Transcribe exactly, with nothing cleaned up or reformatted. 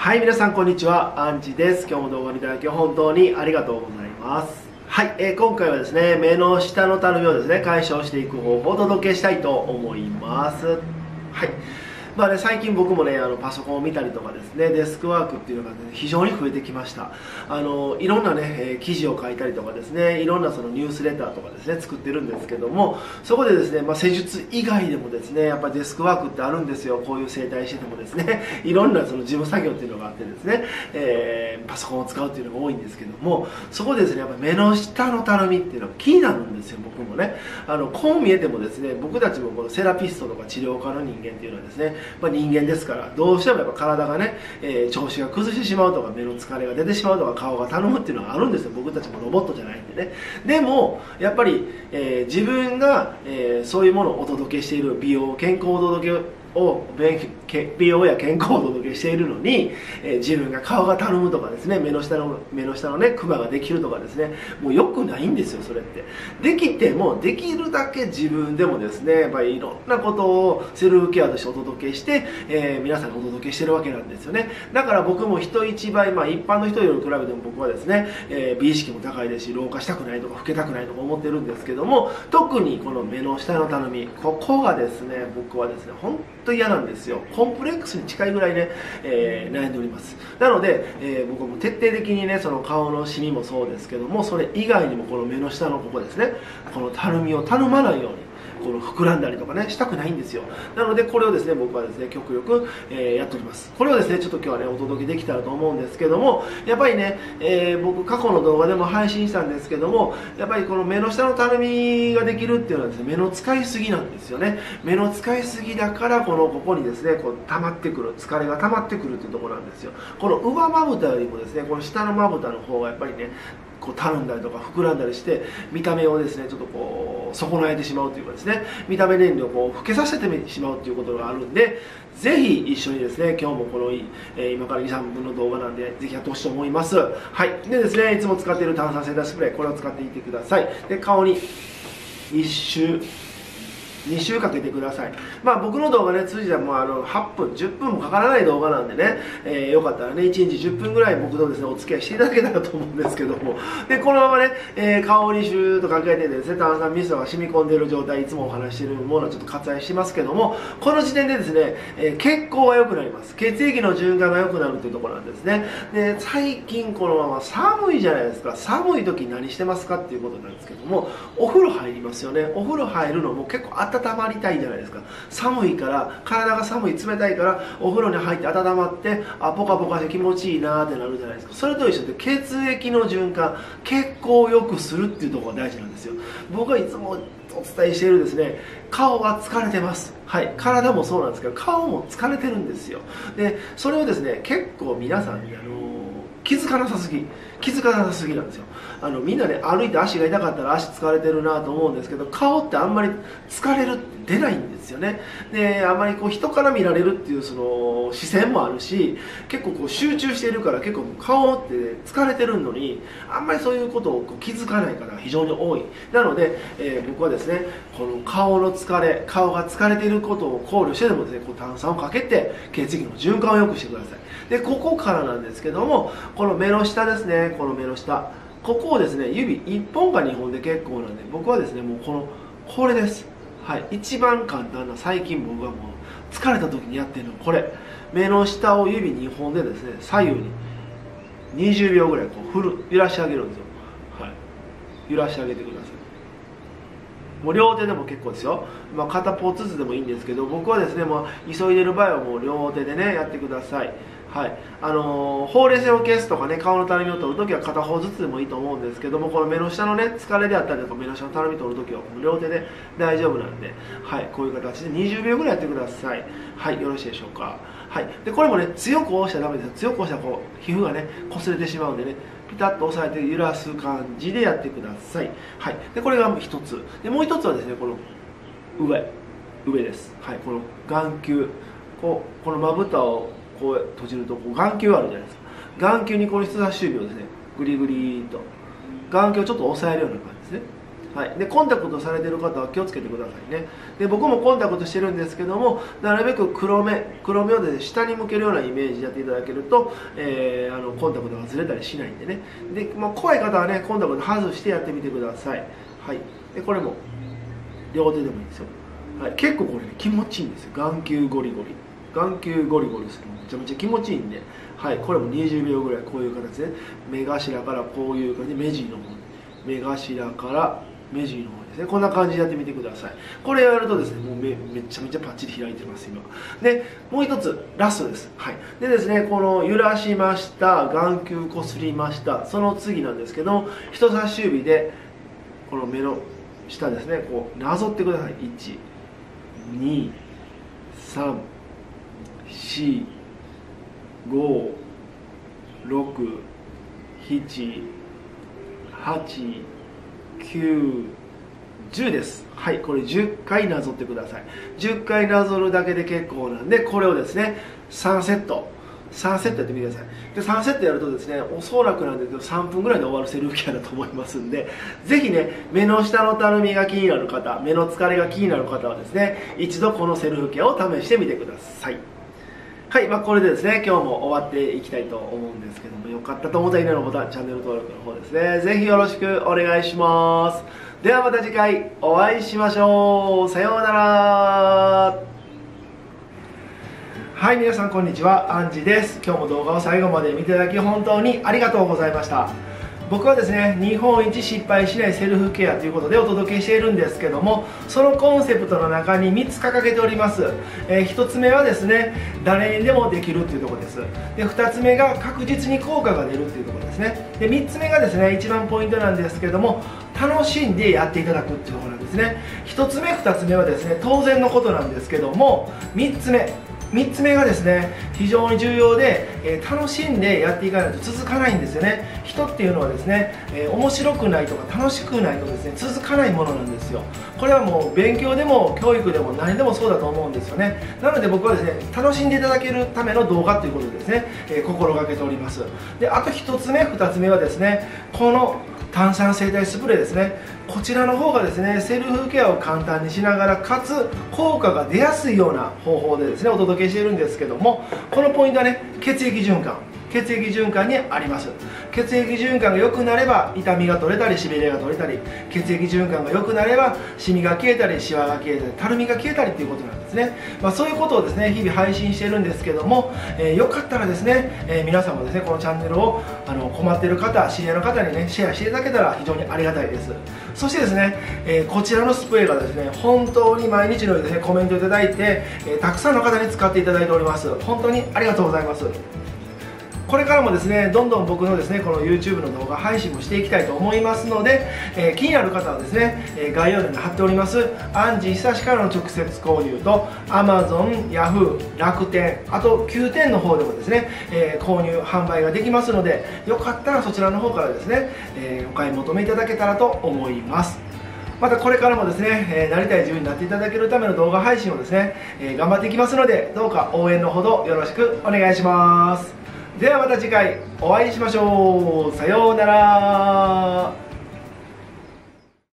はい、皆さんこんにちは、アンチです。今日も動画を見ていただき本当にありがとうございます。はい、えー、今回はですね、目の下のたるみをですね、解消していく方法をお届けしたいと思います。はい。まあね、最近僕もね、あのパソコンを見たりとかですね、デスクワークっていうのが、ね、非常に増えてきました。あのいろんなね、えー、記事を書いたりとかですね、いろんなそのニュースレターとかですね、作ってるんですけども、そこでですね、まあ、施術以外でもですね、やっぱりデスクワークってあるんですよ。こういう整体しててもですね、いろんなその事務作業っていうのがあってですね、えー、パソコンを使うっていうのが多いんですけども、そこでですね、やっぱ目の下のたるみっていうのが気になるんですよ、僕もね。あのこう見えてもですね、僕たちもこのセラピストとか治療家の人間っていうのはですね、まあ、人間ですからどうしてもやっぱ体がね、えー、調子が崩してしまうとか、目の疲れが出てしまうとか、顔がたるむっていうのがあるんですよ。僕たちもロボットじゃないんでね。でもやっぱり、えー、自分が、えー、そういうものをお届けしている美容健康をお届けを美容や健康をお届けしているのに、えー、自分が顔がたるむとかですね、目の下の目の下のねクマができるとかですね、もう良くないんですよ。それってできてもできるだけ自分でもですね、やっぱりいろんなことをセルフケアとしてお届けして、えー、皆さんにお届けしてるわけなんですよね。だから僕も人一倍、まあ、一般の人より比べても僕はですね、えー、美意識も高いですし、老化したくないとか老けたくないとか思ってるんですけども、特にこの目の下のたるみ、ここがですね、僕はですね本当嫌なんですよ。コンプレックスに近いぐらいね、えー、悩んでおります。なので、えー、僕も徹底的にね、その顔のシミもそうですけども、それ以外にもこの目の下のここですね、このたるみをたるまないように、この膨らんだりとかねしたくないんですよ。なのでこれをですね、僕はですね極力、えー、やっております。これをですねちょっと今日はねお届けできたらと思うんですけども、やっぱりね、えー、僕過去の動画でも配信したんですけども、やっぱりこの目の下のたるみができるっていうのはですね、目の使いすぎなんですよね。目の使いすぎだから、このここにですねこう溜まってくる、疲れが溜まってくるっていうところなんですよ。この上まぶたよりもですね、この下のまぶたの方がやっぱりねこうたるんだりとか膨らんだりして、見た目をですねちょっとこう損なえてしまうというかですね、見た目燃料をこう老けさせてしまうということがあるんで、ぜひ一緒にですね、今日もこの、えー、今からに、さんぷんの動画なんでぜひやってほしいと思います。はい。でですね、いつも使っている炭酸洗濯スプレー、これを使っていってください。で、顔にいっ周に周かけてください。まあ僕の動画ね、通じたらもうあのはっぷん、じゅっぷんもかからない動画なんでね、えー、よかったらね、いちにちじゅっぷんぐらい僕とですね、お付き合いしていただけたらと思うんですけども、で、このままね、えー、顔にシューッとかけてですね、炭酸ミストが染み込んでいる状態、いつもお話ししているものはちょっと割愛してますけども、この時点でですね、えー、血行が良くなります。血液の循環が良くなるというところなんですね。で、最近このまま寒いじゃないですか。寒い時何してますかっていうことなんですけども、お風呂入りますよね。お風呂入るのも結構温まりたいじゃないですか。寒いから、体が寒い、冷たいからお風呂に入って温まって、あ、ポカポカして気持ちいいなってなるじゃないですか。それと一緒で血液の循環、血行を良くするっていうところが大事なんですよ。僕はいつもお伝えしているですね、顔は疲れてます。はい、体もそうなんですけど、顔も疲れてるんですよ。で、それをですね、結構皆さんにあの気づかなさすぎ気づかなさすぎなんですよ。あのみんなね、歩いて足が痛かったら足疲れてるなと思うんですけど、顔ってあんまり疲れるって出ないんですよね。で、あんまりこう人から見られるっていうその視線もあるし、結構こう集中しているから、結構顔って疲れてるのにあんまりそういうことをこう気づかない方が非常に多い。なので、えー、僕はですね、この顔の疲れ、顔が疲れていることを考慮してでもですね、こう炭酸をかけて血液の循環を良くしてください。で、ここからなんですけども、この目の下ですね、この目の下、ここをですね、指いっぽんかにほんで結構なんで、僕はですね、もうこのこれです。はい、一番簡単な、最近僕がもう疲れた時にやってるのはこれ。目の下を指にほんでですね、左右ににじゅうびょうぐらいこう振る揺らしてあげるんですよ。はい、揺らしてあげてください。もう両手でも結構ですよ。まあ、片方ずつでもいいんですけど、僕はですね、もう急いでる場合はもう両手でねやってください。はい、あのー、ほうれい線を消すとかね、顔のたるみを取るときは片方ずつでもいいと思うんですけども、この目の下のね疲れであったりとか、目の下のたるみ取るときはこの両手で大丈夫なんで、はい、こういう形でにじゅうびょうぐらいやってください。はい、よろしいでしょうか。はい、でこれもね、強く押したらダメです。強く押したらこう皮膚がね擦れてしまうんでね、ピタッと押さえて揺らす感じでやってください。はい、でこれが一つで、もう一つはですね、この上上です。はい、この眼球、こうこのまぶたをこう閉じるとこう眼球あるじゃないですか。眼球にこの人差し指をですね、グリグリと眼球をちょっと押さえるような感じですね。 はい、でコンタクトされてる方は気をつけてくださいね。で僕もコンタクトしてるんですけども、なるべく黒目黒目をですね下に向けるようなイメージでやっていただけると、えー、あのコンタクトがずれたりしないんでね。で、まあ、怖い方はねコンタクト外してやってみてください。はい、でこれも両手でもいいですよ。はい、結構これ、ね、気持ちいいんですよ。眼球ゴリゴリ眼球ゴリゴリするのめちゃめちゃ気持ちいいんで、はい、これもにじゅうびょうぐらいこういう形で目頭からこういう感じで目尻の方に目頭から目尻の方ですね、こんな感じでやってみてください。これやるとですねもう め, めちゃめちゃパッチリ開いてます今で。もう一つラストです。はい、でですねこの揺らしました、眼球こすりました、その次なんですけど人差し指でこの目の下ですねこうなぞってください。いち、に、さん、よん、ご、ろく、なな、はち、きゅう、じゅうです。はい、これじゅっかいなぞってください。じゅっかいなぞるだけで結構なんで、これをですねさんセットさんセットやってみてください。でさんセットやるとですねおそらくなんですけどさんぷんぐらいで終わるセルフケアだと思いますんで、ぜひね目の下のたるみが気になる方、目の疲れが気になる方はですね一度このセルフケアを試してみてください。はい、まあ、これでですね今日も終わっていきたいと思うんですけども、よかったと思ったらいいねのボタン、チャンネル登録の方ですねぜひよろしくお願いします。ではまた次回お会いしましょう。さようなら。はい、皆さんこんにちは、アンジです。今日も動画を最後まで見ていただき本当にありがとうございました。僕はですね日本一失敗しないセルフケアということでお届けしているんですけども、そのコンセプトの中にみっつ掲げております。えー、ひとつめはですね誰にでもできるというところです。でふたつめが確実に効果が出るというところですね。でみっつめがですね一番ポイントなんですけども、楽しんでやっていただくっていうところなんですね。ひとつめふたつめはですね当然のことなんですけども、みっつめみっつめがですね非常に重要で、えー、楽しんでやっていかないと続かないんですよね。人っていうのはですね、えー、面白くないとか楽しくないとですね続かないものなんですよ。これはもう勉強でも教育でも何でもそうだと思うんですよね。なので僕はですね楽しんでいただけるための動画ということでですね、えー、心がけております。であとひとつめふたつめはですねこの炭酸整体スプレーですね、こちらの方がですねセルフケアを簡単にしながらかつ効果が出やすいような方法でですねお届けしているんですけども、このポイントはね血液循環血液循環にあります。血液循環が良くなれば痛みが取れたりしびれが取れたり、血液循環が良くなればシミが消えたりシワが消えたりたるみが消えたりということなんですね。まあ、そういうことをですね日々配信しているんですけども、えー、よかったらですね、えー、皆さんもですねこのチャンネルをあの困っている方、知り合いの方にねシェアしていただけたら非常にありがたいです。そしてですね、えー、こちらのスプレーがですね本当に毎日のようにですねコメントいただいて、えー、たくさんの方に使っていただいております。本当にありがとうございます。これからもですねどんどん僕のですねこの YouTube の動画配信もしていきたいと思いますので、えー、気になる方はですね、えー、概要欄に貼っておりますアンジー久志からの直接購入と Amazon、Yahoo、楽天、あときゅうてんの方でもですね、えー、購入販売ができますので、よかったらそちらの方からですね、えー、お買い求めいただけたらと思います。またこれからもですね、えー、なりたい自分になっていただけるための動画配信をですね、えー、頑張っていきますので、どうか応援のほどよろしくお願いします。ではまた次回お会いしましょう。さようなら。